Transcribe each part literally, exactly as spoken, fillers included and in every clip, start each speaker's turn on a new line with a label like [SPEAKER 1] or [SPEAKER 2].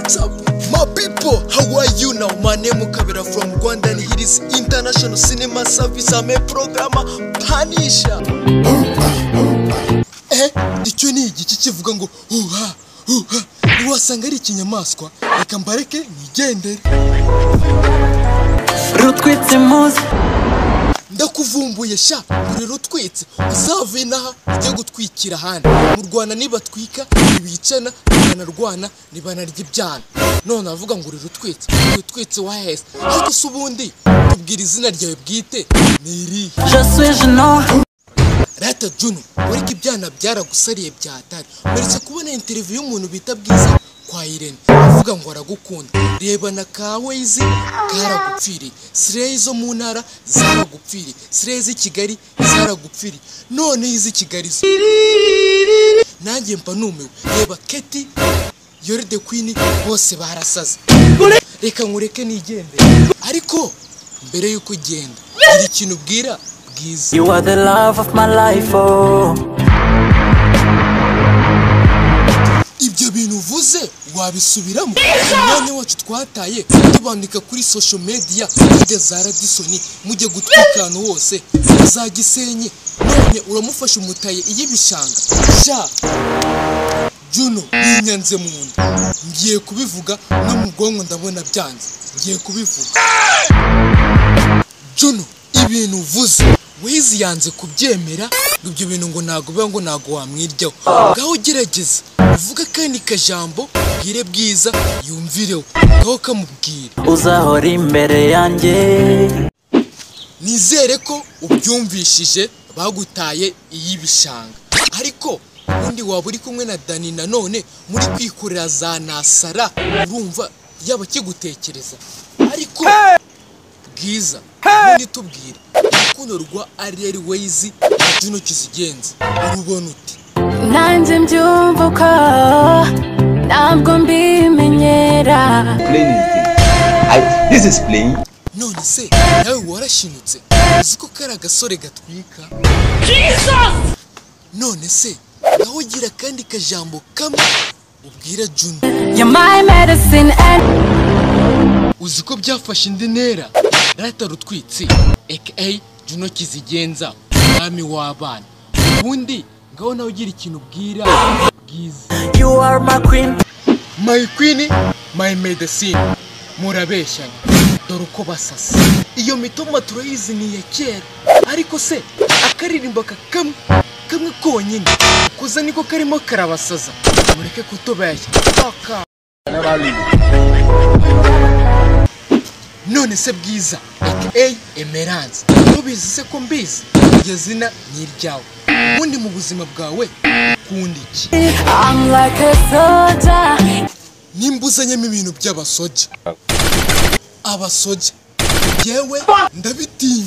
[SPEAKER 1] What's up, my people? How are you now? My name is Kabera from Rwanda and it is International Cinema Service. I'm a programmer Panisha. Eh, icyo ni igiki kivuga ngo uha uha niwasanga ari ikinyamaswa reka mbareke nigendere.
[SPEAKER 2] Rutwitse muzi
[SPEAKER 1] ndakuvumbuye sha uri rutwitse uzave naha ujye gutwikira handi mu Rwanda nibatwika ibicana banarwana nibanarya ibyana none avuga ngo uri rutwitse rutwitse wahese ariko subundi tubwira izina ryawe bwite niri
[SPEAKER 2] SOJA
[SPEAKER 1] Rata Juno uriko ibyana byaragusariye byatari meretse kubona interview y'umuntu bita Bwiza kwa Irene avuga ngo aragukunda reba na ka Wayz karagupfiri Sirey zo mu ntara zaragupfiri Sirey z'i Kigali zaragupfiri none izi Kigali nanjye mpa numewe reba Keti Yori the Queen bose barasaze reka nkureke nigende ariko mbere yuko ugenda iri ikintu bwira Bwiza.
[SPEAKER 2] You are the love of my life, oh.
[SPEAKER 1] Ibyo bintu uvuze wabisubiramo none wacu twataye tubandika kuri social media mujye za Radisson mujye gutwikana hose za Gisenyi none uramufasha umutaye iyibishanga sha Juno binyanze mu nda ngiye kubivuga no mu bwonko ndabona byanze ngiye kubivuga Juno ibintu uvuze Wayz yanze kubyemera ibyo bintu ngo nago biba ngo nago wamwiryaho gaho gerageza uvuga kandi kajambo bwire Bwiza yumvireho gaho kamubwira
[SPEAKER 2] uzahora imbere yanjye
[SPEAKER 1] nizere ko ubyumvishije bagutaye iyibishanga ariko undi waba uri kumwe na Dani nanone muri kwikorera za nasara urumva yaba kigutekereza ariko Bwiza undi tubwire urukundo rwa Ariel Wayz na Juno Kizigenza urubona uti
[SPEAKER 3] nanjye mbyumvuka ntabwo mbimenyera
[SPEAKER 4] This is playing.
[SPEAKER 1] none se nawe warashinutse uziko kari agasore gatwika
[SPEAKER 3] Jesus
[SPEAKER 1] none se naho gira kandi kajambo kamwe ubwira Juno
[SPEAKER 3] you're my medicine and
[SPEAKER 1] uziko byafashe indi ntera Rata Rutwitsi aka Juno Kizigenza mwami w'abana ubundi ngaho nawe ugira ikintu ubwira Bwiza.
[SPEAKER 2] You are my queen,
[SPEAKER 1] My queen, my medicine. Murabeshyanye dore uko basasa iyo mitoma turayizi ni ya kera ariko se akaririmbo kamwe kamwe konyine kuza niko karimo karabasaza mureke kutubeshya paka none se Bwiza aka Emerance ubizi se ko mbizi iryo zina ni iryawe ubundi mu buzima bwawe kundi iki
[SPEAKER 3] I'm like a SOJA
[SPEAKER 1] nimbuzanyemo ibintu by'abasoja abasoja yewe ndabitinya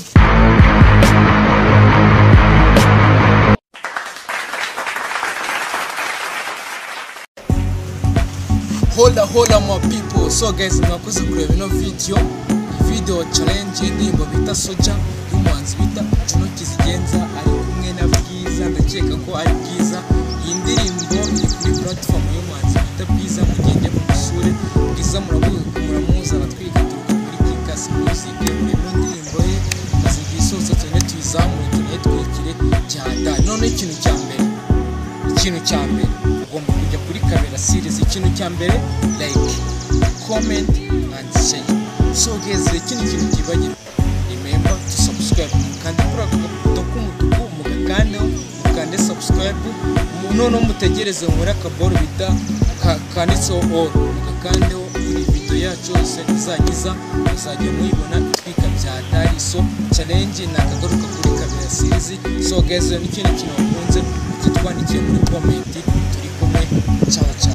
[SPEAKER 1] hola hola my people. So guys mwakoze kureba ino video video challenge y'indirimbo bita SOJA y'umuhanzi bita Juno Kizigenza ari kumwe na Bwiza ndakeka ko ari Bwiza iyi ndirimbo iri kuri platform y'umuhanzi bita Bwiza mugende mu musure Bwiza murabuka muramuza abatwika turuka muri Kikas Music muri ndirimbo ye azigi isoza cyane tuyizamuye tugiye twikire cyada none ikintu cya mbere ikintu cya mbere ugomba kujya kuri Kabera series ikintu cya mbere like comment and share. So guys ikintu kintu kibagirwa remember to subscribe kandi kuri ako gaputo k'umutuku mugakandeho mukande subscribe none mutegereze muri akaboro bita kanditseho all mugakandeho kuri video yacu yose izagiza uzajya muyibona twika bya dari so challenge nakagaruka kuri Kabera series. So guys ni ikintu kintu bakunze kitwandikiye muri comment turi kumwe ciao ciao.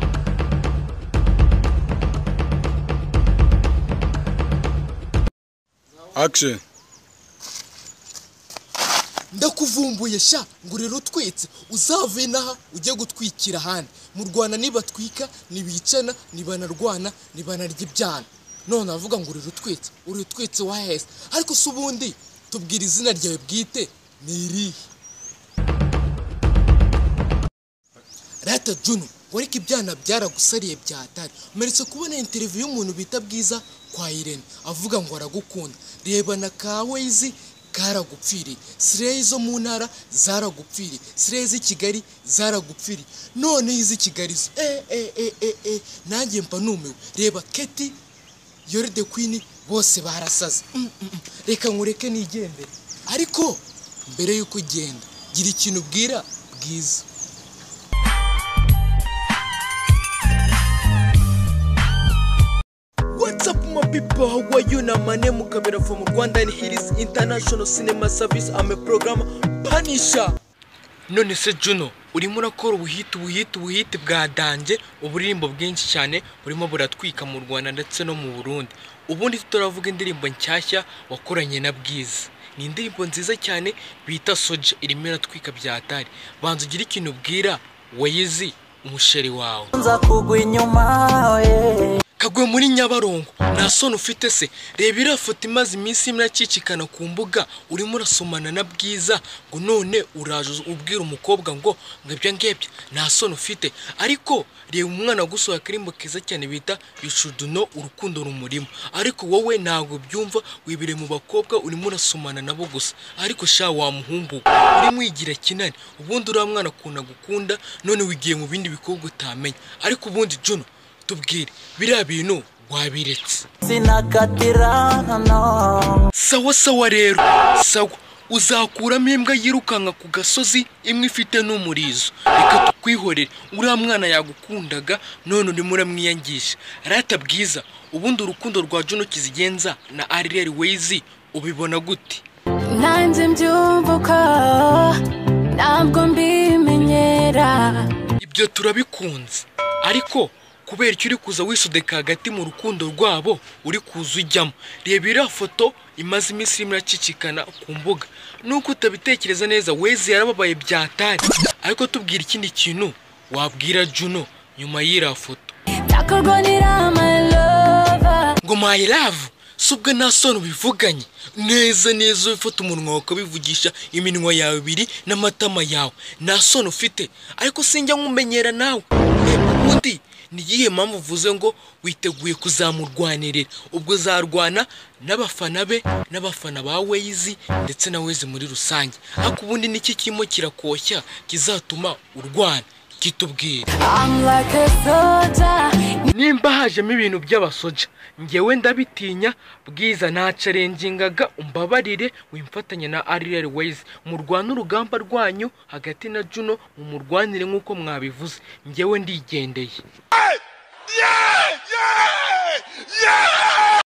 [SPEAKER 5] Action.
[SPEAKER 1] Ndakuvumbuye sha ngo rero twitse uzave naha ujye gutwikira handi mu Rwanda nibatwika nibicana nibanarwana nibanarya ibyana none avuga ngo rero twitse uri twitse wahese ariko subundi tubwira izina ryawe bwite niri rata Juno wariko ibyana byaragusariye byatari umeretse kubona interview y'umuntu bita Bwiza kwa Irene avuga ngo aragukunda reba na ka Wayz karagupfiriye Sirey zo mu ntara zaragupfiriye Sirey z'i Kigali zaragupfiriye none izi Kigali eh eh eh eh eh nanjye mpa numiwe reba Keti Yori the Queen bose barasaze mm, mm, mm. Reka nkureke nigendere ariko mbere yuko ugenda gira ikintu bwira Bwiza. What's up my people, how are you? Now my name is Kabera from Rwanda and here is International Cinema Service. I'm a program Punisher. None se Juno urimo urakora ubuhiti ubuhiti ubuhiti bwa danje uburirimbo bwinshi cyane burimo buratwika mu Rwanda ndetse no mu Burundi. Ubundi turavuga indirimbo nshyashya wakoranye na Bwiza. Ni indirimbo nziza cyane bita SOJA irimo iratwika byatari. Banza ugira ikintu bwira Wayz umusheri wawe.
[SPEAKER 2] Nza kugwa inyuma ye
[SPEAKER 1] Kagwe muri Nyabarongo nta soni ufite se reba irafoto imaze iminsi imwe ku mbuga urimo urasomana na Bwiza ngo none uraje ubwira umukobwa ngo ngabya ngebya nta soni ufite ariko reba umwana gusohoka karimbo keza cyane bita you should know urukundo rumurimo ariko wowe ntago byumva wibire mu bakobwa urimo urasomana nabo gusa ariko sha wa muhungu urimo wigira kinani ubundi uri mwana kuna gukunda none wigiye mu bindi bikobwa utamenya ariko ubundi Juno tubwire biriya bintu wabiretse
[SPEAKER 2] sinakatira no
[SPEAKER 1] sawa sawa rero sawa uzakuramo imbwa yirukanka ku gasozi imwe ifite n'umurizo reka tukwihorere uriya mwana yagukundaga none urimo uramwiyangisha rata Bwiza ubundi urukundo rwa Juno Kizigenza na Ariel Wayz ubibona gute?
[SPEAKER 3] Nanjye mbyumvuka ntabwo mbimenyera
[SPEAKER 1] ibyo turabikunze ariko kubera icyo uri kuza wisudeka hagati mu rukundo rwabo uri kuza ujyamo reba iriya foto imaze iminsi imwe iracicikana ku mbuga nuko utabitekereza neza Wayz yarababaye byatari ariko tubwira ikindi kintu wabwira Juno nyuma y'iriya foto.
[SPEAKER 3] Takurwanira my lover
[SPEAKER 1] Ngo my love subwe nta soni ubivuganye neza neza ufata umunwa wakabivugisha iminwa yawe ibiri n'amatama yawe nta soni ufite ariko sinjya nkumenyera nawe ubundi nigiye mpamvu uvuze ngo witeguye kuzamurwanirira ubwo zarwana n'abafana be n'abafana ba Wayz ndetse na Wayz muri rusange ariko ubundi niki kirimo kirakoshya kizatuma urwana kitubwira.
[SPEAKER 3] I'm like a soja
[SPEAKER 1] Nimba hajemo ibintu by'abasoja ngewe ndabitinya Bwiza nta challengeingaga umbabarire wimfatanya na Ariel Wayz mu rwanda urugamba rwanyu hagati na Juno mu murwanire nkuko mwabivuze ngewe ndigendeye. Hey! Yeah!